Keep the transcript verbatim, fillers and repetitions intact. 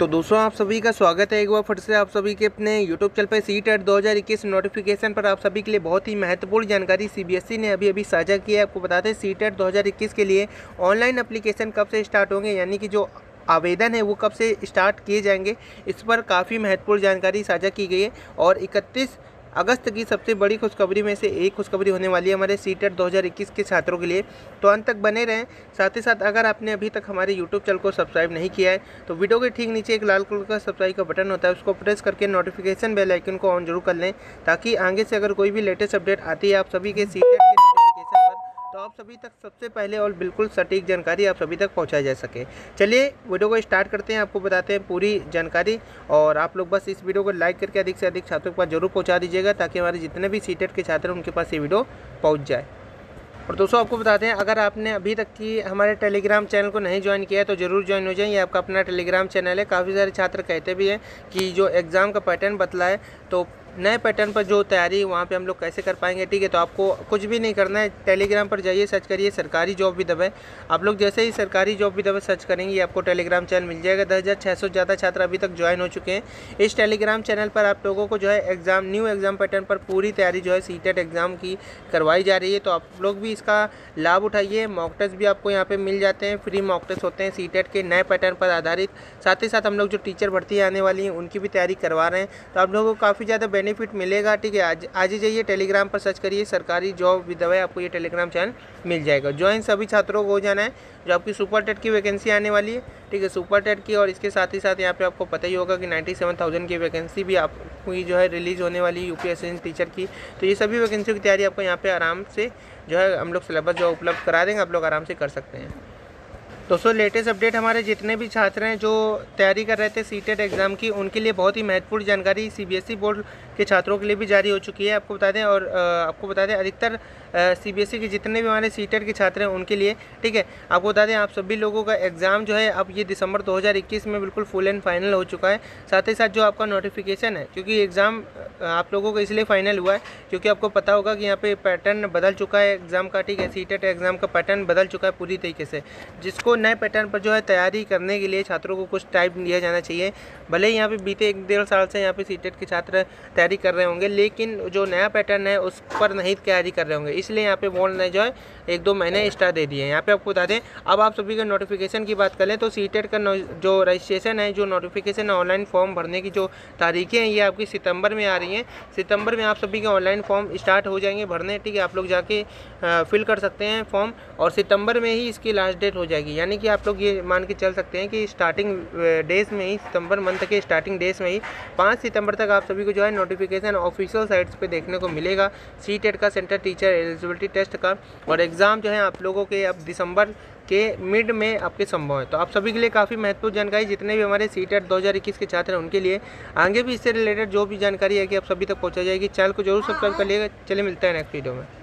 तो दोस्तों आप सभी का स्वागत है एक बार फिर से आप सभी के अपने यूट्यूब चैनल पर सी टेट दो हज़ार इक्कीस नोटिफिकेशन पर। आप सभी के लिए बहुत ही महत्वपूर्ण जानकारी सीबीएसई ने अभी अभी साझा की है। आपको बताते हैं सी टेट दो हज़ार इक्कीस के लिए ऑनलाइन एप्लीकेशन कब से स्टार्ट होंगे, यानी कि जो आवेदन है वो कब से स्टार्ट किए जाएंगे, इस पर काफ़ी महत्वपूर्ण जानकारी साझा की गई है। और इकतीस अगस्त की सबसे बड़ी खुशखबरी में से एक खुशखबरी होने वाली है हमारे सी टेट दो हज़ार इक्कीस के छात्रों के लिए। तो अंत तक बने रहें। साथ ही साथ अगर आपने अभी तक हमारे यूट्यूब चैनल को सब्सक्राइब नहीं किया है तो वीडियो के ठीक नीचे एक लाल कलर का सब्सक्राइब का बटन होता है, उसको प्रेस करके नोटिफिकेशन बेल आइकन को ऑन जरूर कर लें, ताकि आगे से अगर कोई भी लेटेस्ट अपडेट आती है आप सभी के सी टेट के नोटिफिकेशन पर तो आप सभी तक सबसे पहले और बिल्कुल सटीक जानकारी आप सभी तक पहुंचाई जा सके। चलिए वीडियो को स्टार्ट करते हैं, आपको बताते हैं पूरी जानकारी। और आप लोग बस इस वीडियो को लाइक करके अधिक से अधिक छात्रों के पास जरूर पहुंचा दीजिएगा, ताकि हमारे जितने भी सी टेट के छात्र हैं उनके पास ये वीडियो पहुंच जाए। और दोस्तों आपको बताते हैं, अगर आपने अभी तक की हमारे टेलीग्राम चैनल को नहीं ज्वाइन किया है तो ज़रूर ज्वाइन हो जाए। ये आपका अपना टेलीग्राम चैनल है। काफ़ी सारे छात्र कहते भी हैं कि जो एग्ज़ाम का पैटर्न बदला है, तो नए पैटर्न पर जो तैयारी वहाँ पे हम लोग कैसे कर पाएंगे। ठीक है, तो आपको कुछ भी नहीं करना है, टेलीग्राम पर जाइए, सर्च करिए सरकारी जॉब भी दबे। आप लोग जैसे ही सरकारी जॉब भी दबे सर्च करेंगे आपको टेलीग्राम चैनल मिल जाएगा। दस हज़ार छः सौ ज़्यादा छात्र अभी तक ज्वाइन हो चुके हैं। इस टेलीग्राम चैनल पर आप लोगों को जो है एग्ज़ाम न्यू एग्ज़ाम पैटर्न पर पूरी तैयारी जो है सी टेट एग्ज़ाम की करवाई जा रही है। तो आप लोग भी इसका लाभ उठाइए। मॉक टेस्ट भी आपको यहाँ पे मिल जाते हैं, फ्री मॉक टेस्ट होते हैं सी टेट के नए पैटर्न पर आधारित। साथ ही साथ हम लोग जो टीचर भर्ती आने वाली हैं उनकी भी तैयारी करवा रहे हैं, तो आप लोगों को काफ़ी ज़्यादा बेनिफिट मिलेगा। ठीक है, आज आज ही जाइए टेलीग्राम पर सर्च करिए सरकारी जॉब विद दवाई, आपको ये टेलीग्राम चैनल मिल जाएगा। ज्वाइन सभी छात्रों को हो जाना है जो आपकी सुपर टेट की वैकेंसी आने वाली है। ठीक है, सुपर टेट की, और इसके साथ ही साथ यहाँ पे आपको पता ही होगा कि नाइन्टी सेवन थाउजेंड की वैकेंसी भी आपको जो है रिलीज़ होने वाली है यूपीएससी टीचर की। तो ये सभी वैकेंसियों की तैयारी आपको यहाँ पे आराम से जो है हम लोग सिलेबस जो उपलब्ध करा देंगे, आप लोग आराम से कर सकते हैं। दोस्तों लेटेस्ट अपडेट, हमारे जितने भी छात्र हैं जो तैयारी कर रहे थे सी टेट एग्ज़ाम की, उनके लिए बहुत ही महत्वपूर्ण जानकारी सीबीएसई बोर्ड के छात्रों के लिए भी जारी हो चुकी है। आपको बता दें, और आपको बता दें अधिकतर सीबीएसई के जितने भी हमारे सी टेट के छात्र हैं उनके लिए, ठीक है, आपको बता दें आप सभी लोगों का एग्ज़ाम जो है अब ये दिसंबर दो हज़ार इक्कीस में बिल्कुल फुल एंड फाइनल हो चुका है। साथ ही साथ जो आपका नोटिफिकेशन है, क्योंकि एग्ज़ाम आप लोगों को इसलिए फाइनल हुआ है क्योंकि आपको पता होगा कि यहाँ पे पैटर्न बदल चुका है एग्ज़ाम का। ठीक है, सी टेट एग्ज़ाम का पैटर्न बदल चुका है पूरी तरीके से, जिसको नए पैटर्न पर जो है तैयारी करने के लिए छात्रों को कुछ टाइम दिया जाना चाहिए। भले ही यहाँ पे बीते एक डेढ़ साल से यहाँ पे सी टेट के छात्र तैयारी कर रहे होंगे, लेकिन जो नया पैटर्न है उस पर नहीं तैयारी कर रहे होंगे, इसलिए यहाँ पे बोर्ड ने जो है एक दो महीने एक्स्ट्रा दे दिए हैं। यहाँ पे आपको बता दें, अब आप सभी के नोटिफिकेशन की बात करें तो सी टेट का जो रजिस्ट्रेशन है, जो नोटिफिकेशन है, ऑनलाइन फॉर्म भरने की जो तारीखें हैं, ये आपकी सितंबर में आ रही हैं। सितंबर में आप सभी के ऑनलाइन फॉर्म स्टार्ट हो जाएंगे भरने। ठीक है, आप लोग जाके फिल कर सकते हैं फॉर्म, और सितंबर में ही इसकी लास्ट डेट हो जाएगी। यानी कि आप लोग ये मान के चल सकते हैं कि स्टार्टिंग डेज में ही, सितंबर मंथ के स्टार्टिंग डेज में ही पाँच सितंबर तक आप सभी को जो है नोटिफिकेशन ऑफिशियल साइट्स पे देखने को मिलेगा सी टेट का, सेंटर टीचर एलिजिबिलिटी टेस्ट का। और एग्ज़ाम जो है आप लोगों के अब दिसंबर के मिड में आपके संभव है। तो आप सभी के लिए काफ़ी महत्वपूर्ण जानकारी, जितने भी हमारे सी टेट दो हज़ार इक्कीस के छात्र हैं उनके लिए आगे भी इससे रिलेटेड जो भी जानकारी है कि आप सभी तक पहुँचा जाएगी। चैनल को जरूर सब्सक्राइब कर लिएगा। चलिए मिलते हैं नेक्स्ट वीडियो में।